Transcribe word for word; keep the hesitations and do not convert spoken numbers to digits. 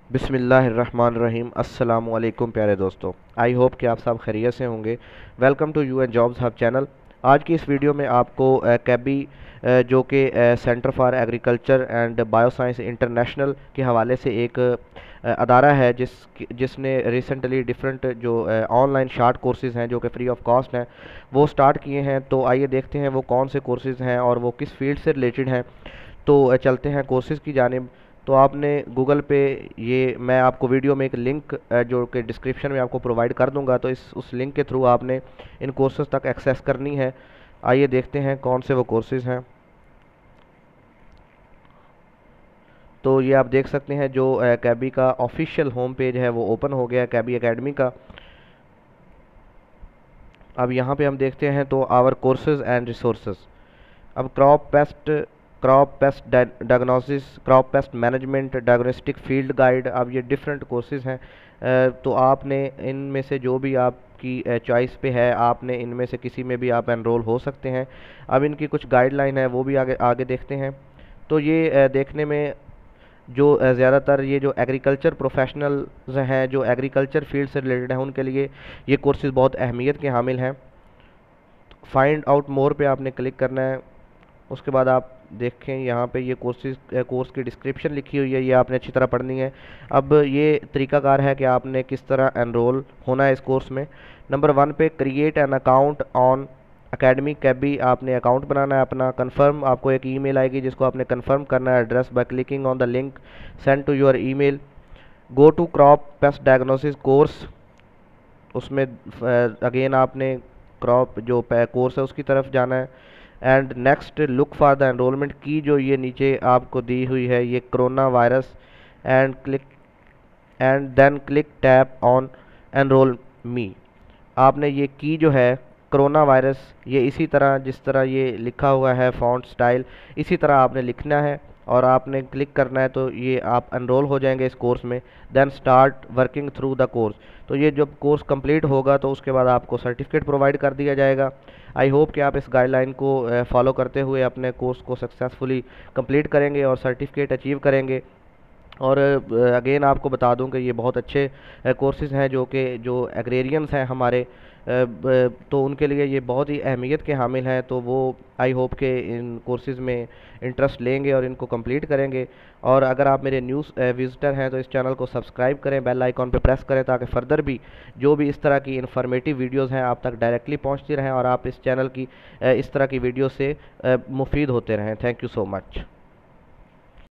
बिस्मिल्लाहिर्रहमानिर्रहीम। अस्सलामुअलैकुम प्यारे दोस्तों, आई होप कि आप सब खैरियत से होंगे। Welcome to you and jobs hub channel. आज की इस वीडियो में आपको कैबी जो कि centre for agriculture and bioscience international के हवाले से एक अ, अदारा है जिस जिसने रिसेंटली डिफरेंट जो ऑनलाइन शार्ट कोर्सेज़ हैं जो कि फ्री ऑफ कॉस्ट हैं वो स्टार्ट किए हैं। तो आइए देखते हैं वो कौन से कोर्सेज़ हैं और वो किस फील्ड से रिलेटेड हैं। तो अ, चलते हैं कोर्सेज़ की जानिब। तो आपने गूगल पे, ये मैं आपको वीडियो में एक लिंक अ, जो कि डिस्क्रिप्शन में आपको प्रोवाइड कर दूंगा, तो इस उस लिंक के थ्रू आपने इन कोर्सेज़ तक एक्सेस करनी है। आइए देखते हैं कौन से वो कोर्सेज़ हैं। तो ये आप देख सकते हैं जो अ, कैबी का ऑफिशियल होम पेज है वो ओपन हो गया है, कैबी एकेडमी का। अब यहाँ पे हम देखते हैं तो आवर कोर्सेज एंड रिसोर्सेज। अब crop pest crop pest diagnosis, crop pest management, diagnostic field guide, अब ये डिफरेंट कोर्सेज हैं। अ, तो आपने इनमें से जो भी आपकी चॉइस पे है, आपने इनमें से किसी में भी आप एनरोल हो सकते हैं। अब इनकी कुछ गाइडलाइन है वो भी आगे आगे देखते हैं। तो ये अ, देखने में जो अ, ज़्यादातर ये जो एग्रीकल्चर प्रोफेशनल्स हैं, जो एग्रीकल्चर फील्ड से रिलेटेड हैं, उनके लिए ये कोर्सेज़ बहुत अहमियत के हामिल हैं। फाइंड आउट मोर पे आपने क्लिक करना है। उसके बाद आप देखें यहाँ पे ये कोर्सेज कोर्स की डिस्क्रिप्शन लिखी हुई है, ये आपने अच्छी तरह पढ़नी है। अब ये तरीकाकार है कि आपने किस तरह एनरोल होना है इस कोर्स में। नंबर वन पे create an account on academy CABI, आपने अकाउंट बनाना है अपना। कंफर्म, आपको एक ईमेल आएगी जिसको आपने कंफर्म करना है address by clicking on the link send to your email. Go to crop pest diagnosis course, उसमें अगेन आपने क्रॉप जो कोर्स है उसकी तरफ जाना है। And next look for the enrolment key, जो ये नीचे आपको दी हुई है ये corona virus, and click and then click tap on enrol me. आपने ये की जो है कोरोना वायरस, ये इसी तरह जिस तरह ये लिखा हुआ है फॉन्ट स्टाइल, इसी तरह आपने लिखना है और आपने क्लिक करना है। तो ये आप एनरोल हो जाएंगे इस कोर्स में। Then start working through the course, तो ये जब कोर्स कंप्लीट होगा तो उसके बाद आपको सर्टिफिकेट प्रोवाइड कर दिया जाएगा। आई होप कि आप इस गाइडलाइन को फॉलो करते हुए अपने कोर्स को सक्सेसफुली कंप्लीट करेंगे और सर्टिफिकेट अचीव करेंगे। और अगेन आपको बता दूं कि ये बहुत अच्छे कोर्सेज़ हैं जो कि जो एग्रेरियंस हैं हमारे, अ, ब- तो उनके लिए ये बहुत ही अहमियत के हामिल हैं। तो वो आई होप के इन कोर्सेज़ में इंटरेस्ट लेंगे और इनको कंप्लीट करेंगे। और अगर आप मेरे न्यूज़ विज़िटर हैं तो इस चैनल को सब्सक्राइब करें, बेल आइकॉन पे प्रेस करें ताकि फ़र्दर भी जो भी इस तरह की इन्फॉर्मेटिव वीडियोज़ हैं आप तक डायरेक्टली पहुँचती रहें और आप इस चैनल की अ, इस तरह की वीडियो से अ, मुफीद होते रहें। Thank you so much.